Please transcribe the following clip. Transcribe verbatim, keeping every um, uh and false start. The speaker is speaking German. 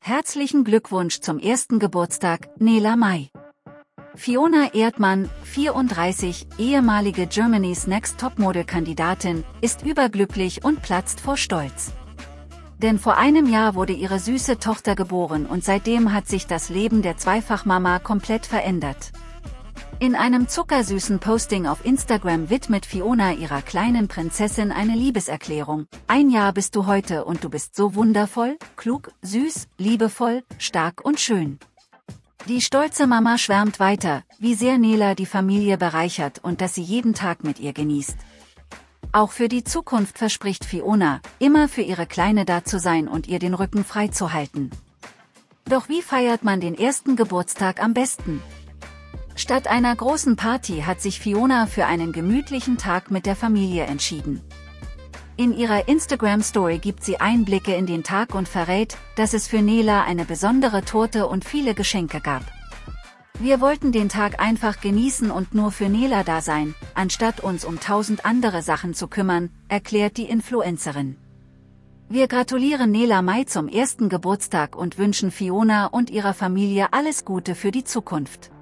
Herzlichen Glückwunsch zum ersten Geburtstag, Nela May. Fiona Erdmann, vierunddreißig, ehemalige Germany's Next Topmodel-Kandidatin, ist überglücklich und platzt vor Stolz. Denn vor einem Jahr wurde ihre süße Tochter geboren und seitdem hat sich das Leben der Zweifachmama komplett verändert. In einem zuckersüßen Posting auf Instagram widmet Fiona ihrer kleinen Prinzessin eine Liebeserklärung. Ein Jahr bist du heute und du bist so wundervoll, klug, süß, liebevoll, stark und schön. Die stolze Mama schwärmt weiter, wie sehr Nela die Familie bereichert und dass sie jeden Tag mit ihr genießt. Auch für die Zukunft verspricht Fiona, immer für ihre Kleine da zu sein und ihr den Rücken frei zu halten. Doch wie feiert man den ersten Geburtstag am besten? Statt einer großen Party hat sich Fiona für einen gemütlichen Tag mit der Familie entschieden. In ihrer Instagram-Story gibt sie Einblicke in den Tag und verrät, dass es für Nela eine besondere Torte und viele Geschenke gab. Wir wollten den Tag einfach genießen und nur für Nela da sein, anstatt uns um tausend andere Sachen zu kümmern, erklärt die Influencerin. Wir gratulieren Nela May zum ersten Geburtstag und wünschen Fiona und ihrer Familie alles Gute für die Zukunft.